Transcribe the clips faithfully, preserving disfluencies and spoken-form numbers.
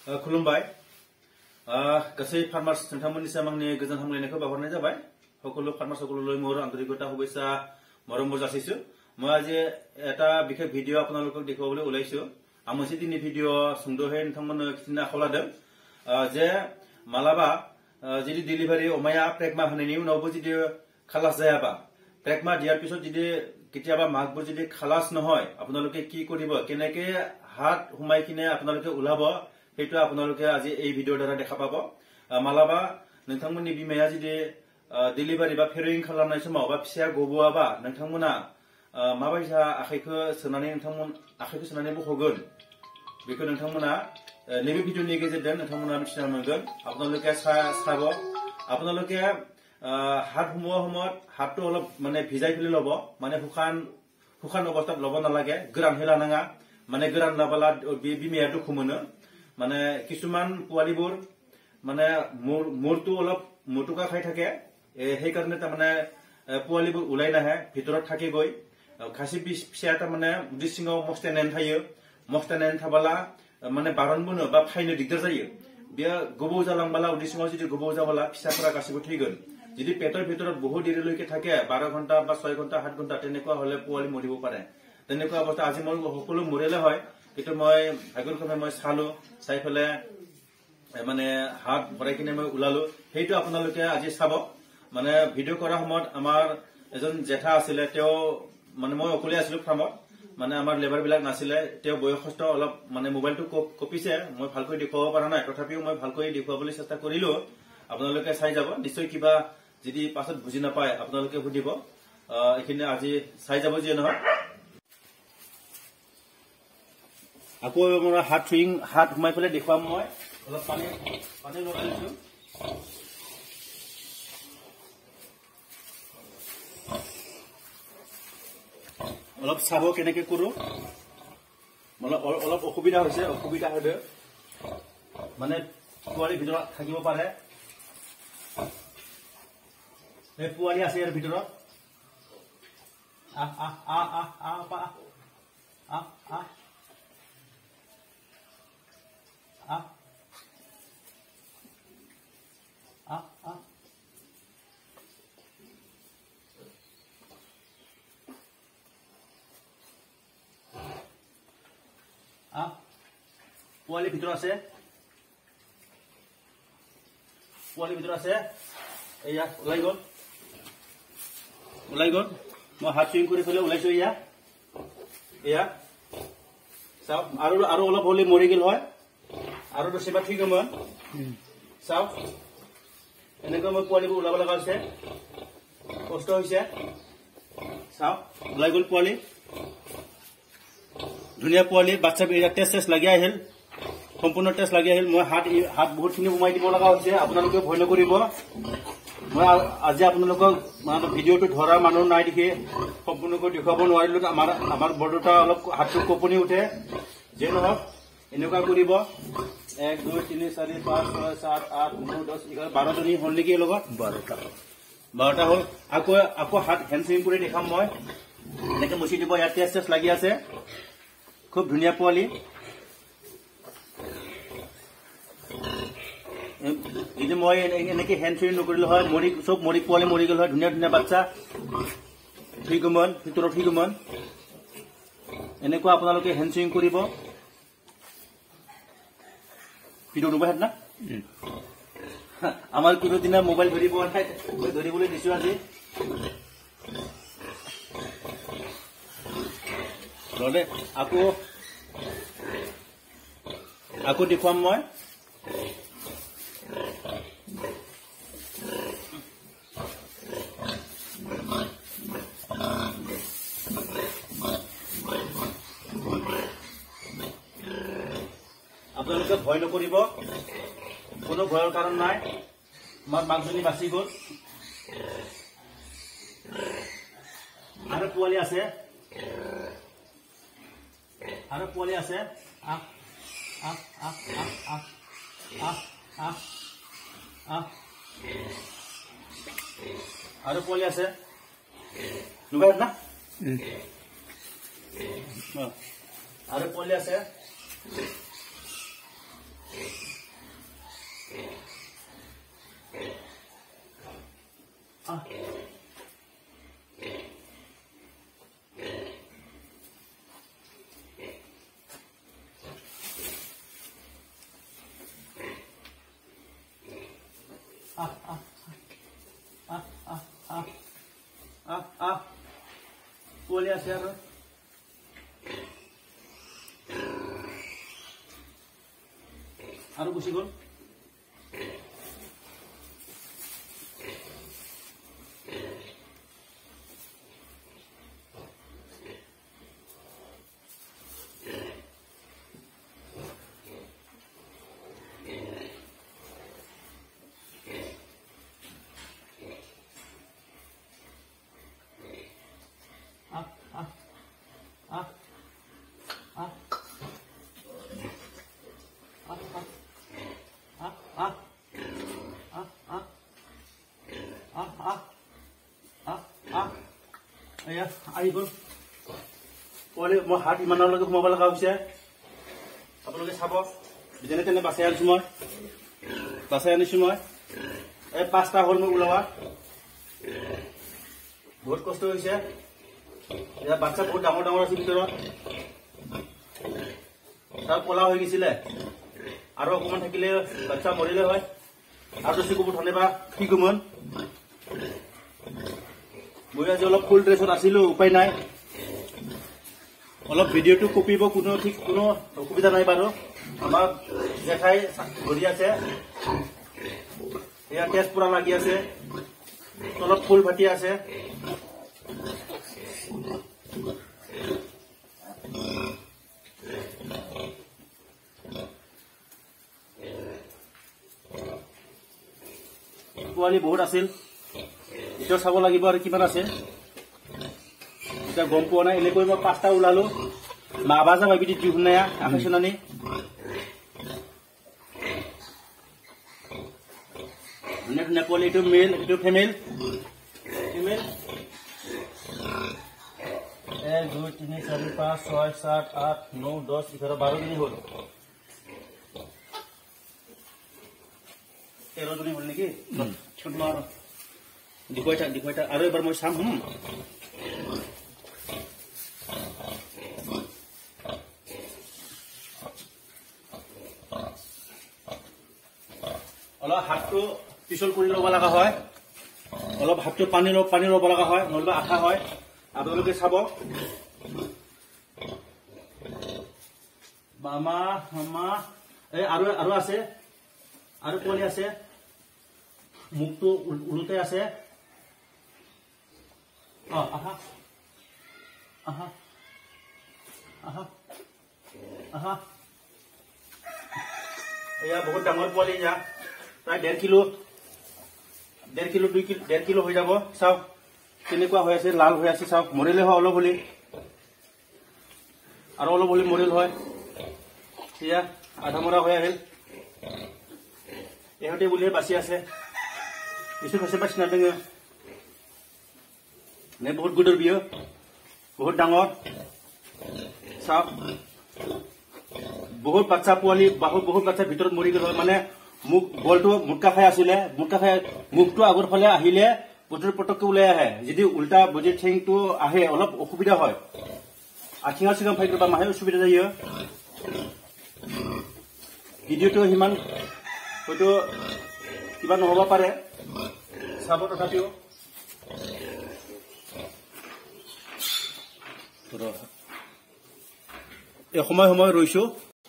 खुलुमबाय गासै फार्मार्स नोंथांमोननिसिम आंनि गोजोन हामलायनायखौ बावहरनाय जाबाय সকলো फार्मार्स সকলোলৈ মোৰ আন্তৰিকতা শুভেচ্ছা মৰম যাচিছো মই আজি এটা বিশেষ ভিডিঅ আপোনালোকক দেখুৱাবলৈ ওলাইছো আমি মোচি দিনি ভিডিঅ সুন্দৰহে নথমন কিনা খলাদম যে মালাবা যদি ডেলিভারি অমায়া প্ৰেগমা হনেনি উনাवबो যদি খালাস যায়াবা প্ৰেগমা দিয়াৰ পিছত যদি কেতিয়াবা মাগবোৰ যদি খালাস নহয় আপোনালোকে কি কৰিব কেনেকে হাত হুমাই কিনে আপোনালোকে উলাব সেইটো আপোনালোকে আজি এই ভিডিঅৰ দ্বাৰা দেখা পাব মালাবা নথমনি বিমায়া যদি ডেলিভারি বা ফেরিং খালাमनाय समाव बा फिसा गबोआबा नोंथांमोना माबायसा आखाइखौ सोनानै नोंथांमोन आखाइखौ सोनानै बखगोन बेखौ नोंथांमोना नैबे भिडिअनि गेजेरजों नोंथांमोना मिथिना मोनगोन आपनालोके साब आपनालोके हात हुमो हमत हातটো অলপ মানে ভিজাই ফেলি লব মানে হুখান হুখান অৱস্থাত লব নালাগে গোৰান হেলা নাঙা মানে গোৰান লাবালা বিমিয়া দুখু मोनो মানে কিছুমান পোৱালিবোৰ মানে মোৰটো অলপ মোটুকা খাই থাকে সেই কাৰণে তা মানে পোৱালিবোৰ উলাই নাহে ভিতৰত থাকি গৈ খাসি পিছা তা মানে উদিसिङाव মস্তেনেন थायो मस्तेनेन थाबाला माने बारन बुनो बा फाइनो दिगदार जायो बिया गोबौ जालांबाला उदिसिङाव जुदि गोबौ जाबाला फिसाफोरा गासिबो थैगोन जुदि पेटर भितरत बहुत देरिলৈকে থাকে बारह घंटा बा छह घंटा सात घंटा তেনেকুৱা হলে পোৱালি মৰিব পাৰে তেনেকুৱা অৱস্থা আজি মই সকলো মৰিলে হয় কিন্তু মই আগৰ কথা মই চালো চাই ফেলে মানে হাত ভৰাই কিনে মই উলালো সেইটো আপোনালোকে আজি চাব মানে ভিডিঅ কৰা সময়ত আমাৰ এজন জেঠা আছিল তেও মানে মই অকলে আছিল ফাৰ্মত মানে আমাৰ লেবাৰ বিলাক নাছিলে তেও বয়সস্থ অলপ মানে মোবাইলটো কপিছে মই ভালকৈ দেখুৱাব পৰা নাই তথাপিও মই ভালকৈ দেখুৱাবলৈ চেষ্টা কৰিলো আপোনালোকে চাই যাব নিশ্চয় কিবা যদি পাছত বুজি নাপায় আপোনালোকে সুধিব এখিনি আজি চাই যাব যে নহয় আকৌ মোৰ হাত থিং হাত ঘুমাই ফেলে দেখুৱাম মই অলপ পানী পানী লগাইছো অলপ চাব কেনেকে কৰো মানে অলপ অসুবিধা হৈছে অসুবিধা হবে মানে পোৱালি ভিতৰত থাকিব পাৰে এই পোৱালি আছে ইয়াৰ ভিতৰত আ আ আ আ আ পা আ আ আ আ আ পোৱালি ভিতৰত আছে পোৱালি ভিতৰত আছে এয়া ওলাই গল ওলাই গল মই হাত চুইং কৰি ফেলে ওলাইছো এয়া এয়া চাও আৰু আৰু অলপ হলি মৰি গল হয় আৰু দসেবা ঠিক মই চাও এনেকৈ মই পোৱালিবোৰ ওলাব লগা হৈছে কষ্ট হৈছে চাও ওলাই গল পোৱালি ধুনিয়া পোৱালি বাচ্চা এয়া টেষ্ট টেষ্ট লাগি আহিল সম্পূৰ্ণ টেষ্ট লাগি আহিল মই হাত হাত বহুত খিনি উমাই দিব লগা হৈছে আপোনালোকে ভয় নকৰিব মই আজি আপোনালোকক মানে ভিডিঅটো ধৰা মানুহ নাই দেখি সম্পূৰ্ণকৈ দেখুৱাব নোৱাৰিলো আমাৰ আমাৰ বৰ্ডটা অলপ হাতটো কপনি উঠে যে নহওক এনেকুৱা কৰিব এক দুই তিনি চাৰি পাঁচ ছয় সাত আঠ ন দহ এঘাৰ বাৰ জনী হল নেকি লগত বাৰটা বাৰটা হল আকৌ আকৌ হাত হেণ্ড সুইং কৰি দেখাম মই এনেকে মুচি দিব ইয়াত টেষ্ট টেষ্ট লাগি আছে খুব ধুনিয়া পোৱালি যদি মই এনেকে হেণ্ড সুইং নকৰিলো হয় মৰি সব মৰি পোৱালি মৰি গল হয় ধুনিয়া ধুনিয়া বাচ্চা ঠিক মন ভিতৰত ঠিক মন এনেকুৱা আপোনালোকে হেণ্ড সুইং কৰিব ভিডিঅ নবাহেত না আমাৰ কোনো দিনা মোবাইল ধৰিব নাই ধৰিবলৈ দিছো আজি ৰলে আকৌ আকৌ দেখুৱাম মই আপোনালোকে ভয় নকৰিব কোনো ভয়ৰ কাৰণ নাই আমাৰ মাকজনী বাচি গল আৰু পোৱালি আছে আৰু পোৱালি আছে আ আ আ আ আ আ আ আৰু পোৱালি আছে নুবাই না আৰু পোৱালি আছে আহ আহ আহ আহ আহ আহ আহ পোৱালি আছে আৰু আৰু গুচি গ'ল আহি গ'ল পোৱালি মই হাত ইমানলৈকে সোমাব লগা হৈছে আপোনালোকে চাব যেনে তেনে বাচাই আনিছো মই বাচাই আনিছো মই এই পাঁচটা হ'ল মই ওলোৱা বহুত কষ্ট হৈছে এতিয়া বাচ্চা বহুত ডাঙৰ ডাঙৰ আছে ভিতৰত তাৰ পলা হৈ গৈছিলে আৰু অকণমান থাকিলে বাচ্চা মৰিলে হয় আৰু বেছি কুকুৰ থলে বা কি কমন মই আজি অলপ ফুল ড্ৰেছত আছিলো উপায় নাই অলপ ভিডিঅ'টো কপিব কোনো ঠিক কোনো অসুবিধা নাই বাৰু আমাৰ জেঠাই ঘূৰি আছে এয়া তেজ পুৰা লাগি আছে অলপ ফুল ফাটি আছে পোৱালি বহুত আছিল এতিয়া চাব লাগিব আৰু কিমান আছে এতিয়া গম পোৱা নাই এনেকৈ মই পাঁচটা ওলালো মা বাজা ভাবি দি শুনায়া আকাশনানি ধুনীয়া ধুনীয়া পোৱালি এইটো মেল এইটো ফিমেল ফিমেল এক দুই তিনি চাৰি পাঁচ ছয় সাত আঠ ন দহ এঘাৰ বাৰজনী হ'ল তেৰজনী হ'ল নেকি দেখুৱাই থাক দেখুৱাই থাক আৰু এবাৰ মই চাম হুম অলপ হাতটো পিছল কৰি ল'ব লগা হয় অলপ হাতটো পানী পানী ল'ব লগা হয় নহ'লে আঠা হয় আপোনালোকে চাব মামা মামা এই আৰু আৰু আছে আৰু পোৱালি আছে মুখটো ওলোতে আছে অ আহা আহা আহা আহা এয়া বহুত ডাঙৰ পোৱালি যা প্ৰায় ডেৰ কিলো ডেৰ কিলো দুই কিলো ডেৰ কিলো হৈ যাব চাওক কেনেকুৱা হৈ আছে লাল হৈ আছে চাওক মৰিলে হয় অলপ হলি আৰু অলপ হলি মৰিল হয় এয়া আধা মৰা হৈ আহিল ইহঁতে বুলিয়ে বাচি আছে কিছু হৈছে পাইছে নালাগে নে বহুত গুডৰ বিয় বহুত ডাঙৰ চাওক বহুত বাচ্চা পোৱালি বহুত বহুত বাচ্চাৰ ভিতৰত মৰি গ'ল মানে মুখ বলটো মুটকা খাই আছিলে মুটকা খাই মুখটো আগৰ ফালে আহিলে বস্তুটো পটককে ওলাই আহে যদি উল্টা বজি ঠেংটো আহে অলপ অসুবিধা হয় আঠিঙা চিঙা ফাইটো বা মাহে অসুবিধা যায় ভিডিঅ'টো সিমান হয়তো কিবা নহ'ব পাৰে চাব তথাপিও এই সময় সময় ৰৈছো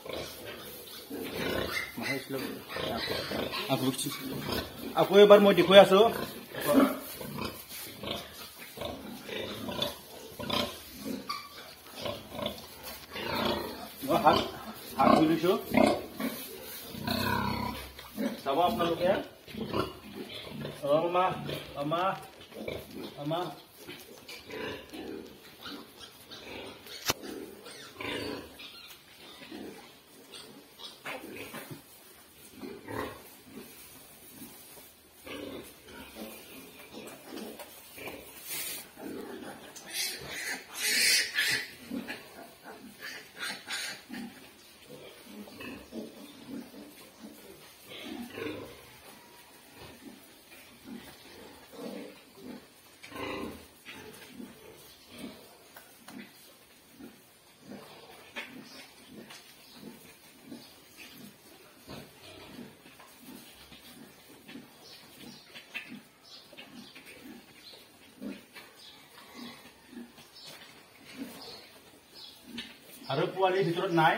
আকৌ এবাৰ মই দেখুৱাই আছো মই হাত হাত ধুই লৈছো চাব আপোনালোকে আমা আমা আমা আৰু পোৱালিৰ ভিতৰত নাই।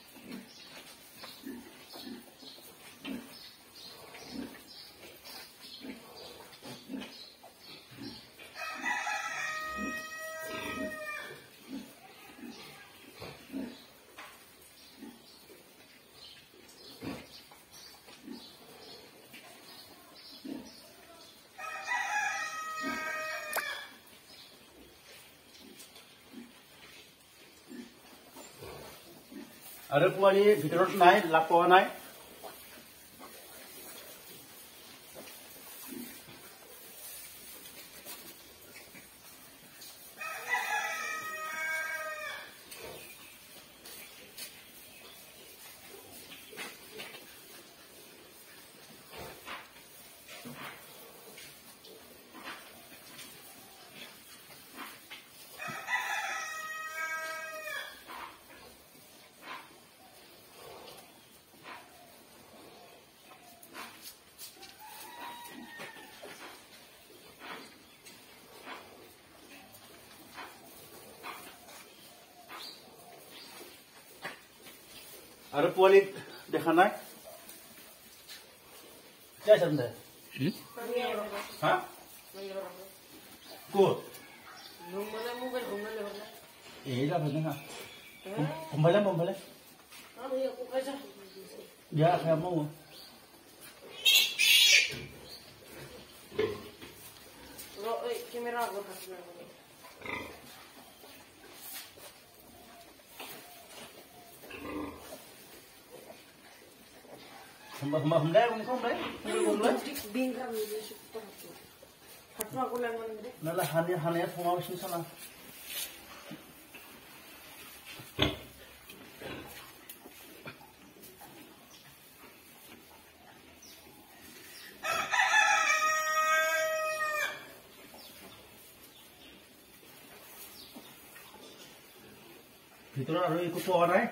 আৰু পোৱালিৰ ভিতৰত নাই, লাভ পোৱা নাই। আৰু পোৱালি দেখা নাই। क्या चल रहा है? हाँ? को? ये क्या बजना? मुंबई ले मुंबई ले। या क्या मऊ? लो ए कैमरा को हटना। हम हम हम ले हम कौन ले हम ले बिंगा मिले सुपर हटवा को ले मन ना ला हाने हाने थोड़ा वैसे साला ভিতৰত আৰু একো পোৱা নাই।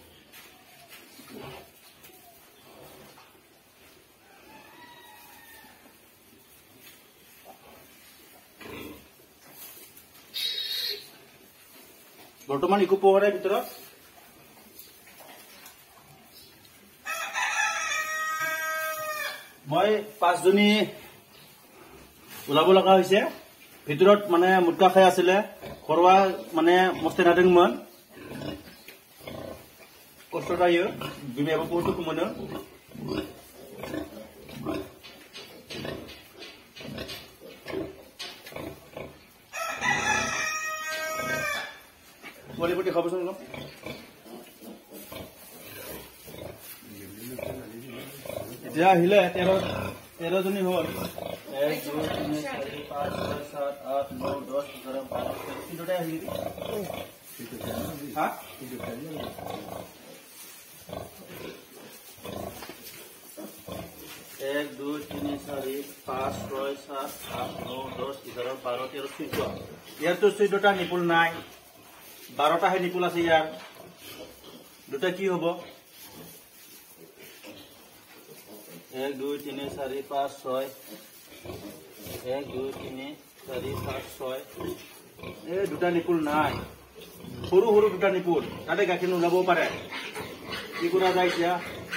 বৰ্তমান একো পোৱা নাই ভিতৰত। মই পাঁচজনী ওলাব লগা হৈছে। ভিতৰত মানে মুটকা খাই আছিলে, ঘৰুৱা মানে মস্তে নাদেংমন কষ্টটা ইয়ে বিমেব পৰটো কুমনো বলিপটি খাবচোন অলপ। এতিয়া আহিলে তেৰ তেৰজনী হ'ল। এক দুই তিনি চাৰি পাঁচ ছয় সাত আঠ ন দহ এঘাৰ বাৰ তিনিটাই আহিলে। হা এক দুই তিনি চাৰি পাঁচ ছয় সাত আঠ ন দহ এঘাৰ বাৰ তেৰ চৈধ্য। ইয়াৰতো চৈধ্যটা নিপুল নাই, বাৰটাহে নিপুল আছে। ইয়াৰ দুটা কি হব? এক দুই তিনি চাৰি পাঁচ ছয় এক দুই তিনি চাৰি পাঁচ ছয় এই দুটা নিপুল নাই, সৰু সৰু দুটা নিপুল। তাতে গাখীৰ নোলাবও পাৰে। কি কৰা যায় এতিয়া?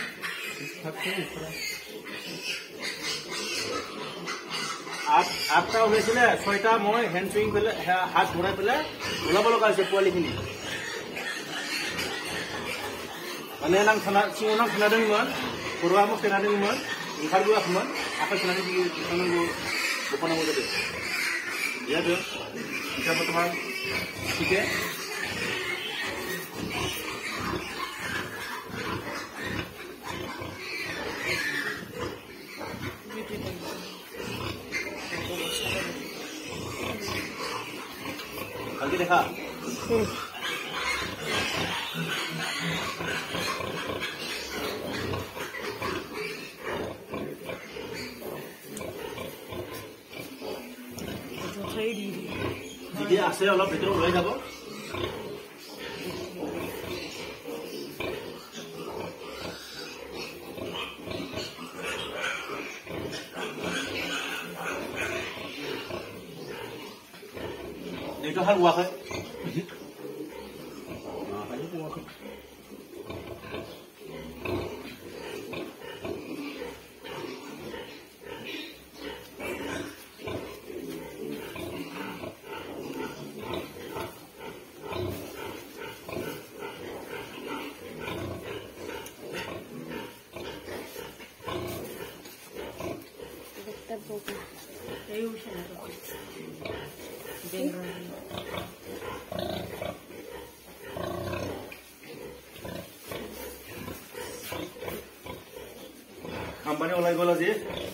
আঠ আঠটা ওলাইছিলে, ছয়টা মই হেণ্ড চুইং পেলাই হাত ঘূৰাই পেলাই ওলাব লগা হৈছে পোৱালিখিনি। মানে নাং খানা চিঙনাং খানাदोंमोन, ঘৰুৱা মোক খানাदोंमोन, ओंखारबोआखैमोन। आखाइ खानानै दिखांनांगौ बख'नांगौ जादों। जादों दा बर्थमान थिके ভালকে দেখা। যদি আছে অলপ ভিতৰত ওলাই যাব। এইটো হাল ওৱাকে আম্বানি ওলাই গ'ল আজি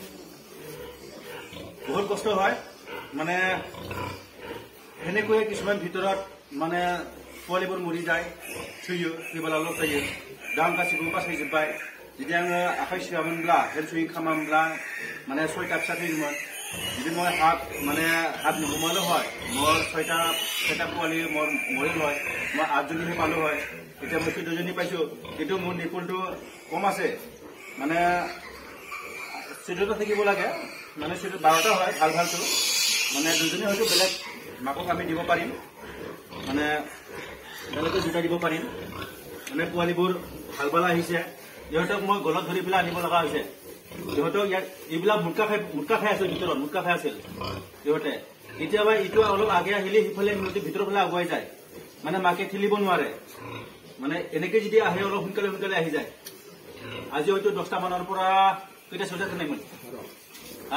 বহুত কষ্ট হয় মানে সেনেকৈয়ে কিছুমান ভিতৰত মানে পোৱালিবোৰ মৰি যায় থুयो কিবা অলপ थायो दाम गासिबो बासायजोब्बाय जुदि आङो आखाइ सिगामोनब्ला हेल्थ सुइं खालामामोनब्ला माने सयता फिसा थैगौमोन जुदि মই हाथ माने हाथ नुगौमोन হয় মোৰ ছয়টা ছয়টা পোৱালি মোৰ মৰিল হয় মই আঠজনীহে পালো হয় এতিয়া মই চৈধ্যজনী পাইছো কিন্তু মোৰ নিপুলটো কম আছে মানে চৈধ্যটা থাকিব লাগে মানে চৈধ্য বাৰটা হয় ভাল ভালটো মানে দুজনী হয়তো বেলেগ মাকক আমি দিব পাৰিম মানে বেলেগে দুটা দিব পাৰিম মানে পোৱালিবোৰ ভাল ভাল আহিছে ইহঁতক মই গলত ধৰি পেলাই আনিব লগা হৈছে ইহঁতক ইয়াত এইবিলাক মুটকা খাই মুটকা খাই আছিল ভিতৰত মুটকা খাই আছিল ইহঁতে কেতিয়াবা ইটো অলপ আগে আহিলে সিফালে সিহঁতে ভিতৰৰ ফালে আগুৱাই যায় মানে মাকে ঠেলিব নোৱাৰে মানে এনেকে যদি আহে অলপ সোনকালে সোনকালে আহি যায় আজি হয়তো দহটা মানৰ পৰা কেইটা ছয়টা নাই মানে হা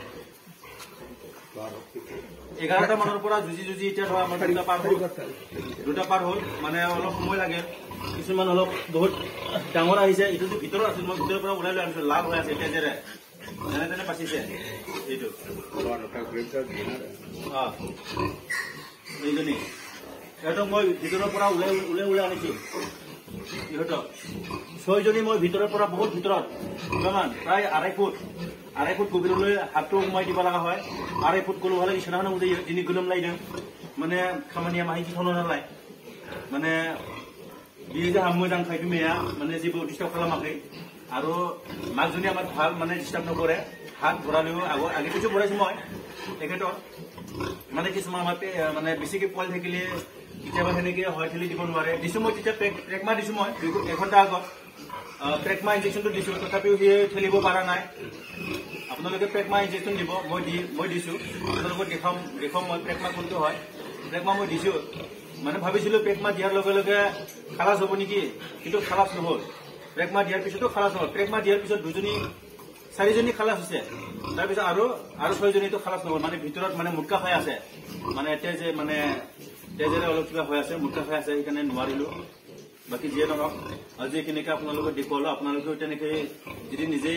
এঘাৰটা মানৰ পৰা যুঁজি যুঁজি এতিয়া ধৰা আমাৰ দুটা পাৰ হ'ল দুটা পাৰ হ'ল মানে অলপ সময় লাগে কিছুমান অলপ বহুত ডাঙৰ আহিছে এইটো ভিতৰত আছিল মই ভিতৰৰ পৰা ওলাই লৈ আনিছো লাভ হৈ আছে তেজেৰে যেনে তেনে বাচিছে এইটো এইজনী ইহঁতক মই ভিতৰৰ পৰা ওলাই ওলাই ওলাই আনিছো ইহঁতক ছয়জনী মই ভিতৰৰ পৰা বহুত ভিতৰত কিমান প্ৰায় আঢ়ৈ ফুট আঢ়ৈ ফুট গভীৰলৈ হাতটো সোমাই দিব লগা হয় আঢ়ৈ ফুট গলো হলে ইছনাখনে উঠে যিনি গোলম লাইদোं মানে খামানিया মাহি गिथावना नालाय মানে बियो जोंहा मोजां खाय बिमाया माने जेबो डिस्टार्ब खालामाखै आरो माकजनी आमार ভাল মানে डिस्टार्ब नकरे हात भरालेও आगो आगे কিছু ভরাইছো মই একেটো মানে কিছুমান আমাৰ মানে বেছিকে পোৱালি থাকিলে কেতিয়াবা সেনেকে হয় ঠেলি দিব নোৱাৰে দিছো মই তেতিয়া প্ৰেকমা দিছো মই এঘণ্টা আগত প্ৰেকমা ইনজেকশ্যনটো দিছো তথাপিও সি ঠেলিব পৰা নাই আপোনালোকে প্ৰেকমা ইনজেকশ্যন দিব মই দি মই দিছো আপোনালোকক দেখাম দেখাম মই প্ৰেকমা কোনটো হয় প্ৰেকমা মই দিছো মানে ভাবিছিলো প্ৰেকমা দিয়াৰ লগে লগে খালাস হ'ব নেকি কিন্তু খালাস নহ'ল প্ৰেকমা দিয়াৰ পিছতো খালাস নহ'ল প্ৰেকমা দিয়াৰ পিছত দুজনী চাৰিজনী খালাস হৈছে তাৰপিছত আৰু আৰু ছয়জনীতো খালাস নহ'ল মানে ভিতৰত মানে মুটকা খাই আছে মানে এতিয়া যে মানে তেজেৰে অলপ কিবা হৈ আছে মুটকা খাই আছে সেইকাৰণে নোৱাৰিলো বাকি যিয়ে নহওক আজি কেনেকৈ আপোনালোকে দেখুৱালো আপোনালোকেও তেনেকৈ যদি নিজেই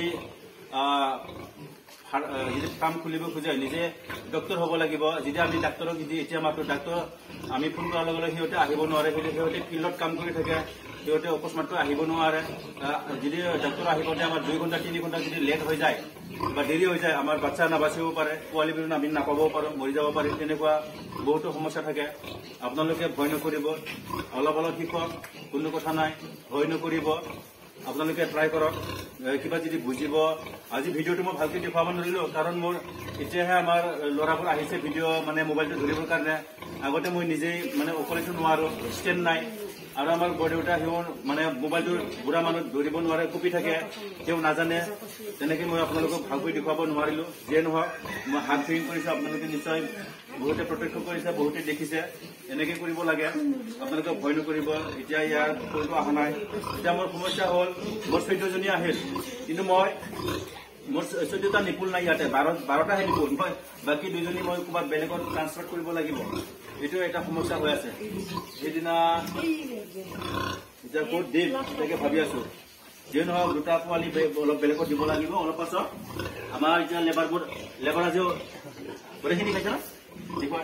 যদি কাম খুলিব খোজে নিজে ডক্টৰ হ'ব লাগিব যদি আমি ডাক্তৰক যদি এতিয়া মাতো ডাক্তৰ আমি ফোন কৰাৰ লগে লগে সিহঁতে আহিব নোৱাৰে সিহঁতে ফিল্ডত কাম কৰি থাকে সিহঁতে অকস্মাতটো আহিব নোৱাৰে যদি ডক্টৰ আহিবতে আমাৰ দুই ঘণ্টা তিনি ঘণ্টা যদি লেট হৈ যায় বা দেৰি হৈ যায় আমাৰ বাচ্চা নাবাচিব পাৰে পোৱালিবোৰ আমি নাপাবও পাৰোঁ মৰি যাব পাৰে তেনেকুৱা বহুতো সমস্যা থাকে আপোনালোকে ভয় নকৰিব অলপ অলপ শিকক কোনো কথা নাই ভয় নকৰিব আপোনালোকে ট্ৰাই কৰক কিবা যদি বুজিব আজি ভিডিঅ'টো মই ভালকৈ দেখুৱাব নোৱাৰিলোঁ কাৰণ মোৰ এতিয়াহে আমাৰ ল'ৰাবোৰ আহিছে ভিডিঅ' মানে মোবাইলটো ধৰিবৰ কাৰণে আগতে মই নিজেই মানে অকলেতো নোৱাৰোঁ ষ্টেণ্ড নাই আৰু আমাৰ বৰদেউতা সিও মানে মোবাইলটো বুঢ়া মানুহ ধৰিব নোৱাৰে কপি থাকে তেওঁ নাজানে তেনেকৈ মই আপোনালোকক ভালকৈ দেখুৱাব নোৱাৰিলোঁ যিয়ে নহওক মই হাত ফিং কৰিছোঁ আপোনালোকে নিশ্চয় বহুতে প্ৰত্যক্ষ কৰিছে বহুতে দেখিছে এনেকৈ কৰিব লাগে আপোনালোকে ভয় নকৰিব এতিয়া ইয়াৰ কোনো অহা নাই এতিয়া মোৰ সমস্যা হ'ল মোৰ চৈধ্যজনী আহিল কিন্তু মই মোৰ চৈধ্যটা নিপুল নাই ইয়াতে বাৰ বাৰটাহে নিপুল মই বাকী দুজনী মই ক'ৰবাত বেলেগত ট্ৰান্সফাৰ কৰিব লাগিব এইটো এটা সমস্যা হৈ আছে সেইদিনা এতিয়া ক'ত দিম তাকে ভাবি আছো যিয়ে নহওক দুটা পোৱালি অলপ বেলেগত দিব লাগিব অলপ পাছত আমাৰ এতিয়া লেবাৰবোৰ লেবাৰ আজিও গোটেইখিনি খাইছে না দেখুৱা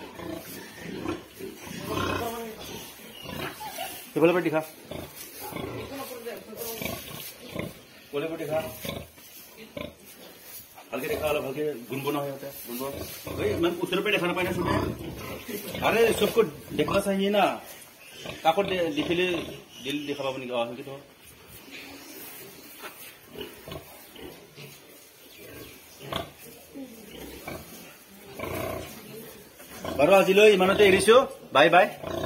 সেইফালৰ পৰা দেখা ক'লে পৰা দেখা ভালকে দেখা অলপ ভালকে গুণগুণ হয় সিহঁতে গুণগুণ এই ইমান ওচৰৰ পৰা দেখা নাপায় না চবে আৰে চবকো देखना चाहिए ना কাকত দেখিলে দিল দেখা পাব নেকি অঁ সেইটো বাৰু আজিলৈ ইমানতে এৰিছো বাই বাই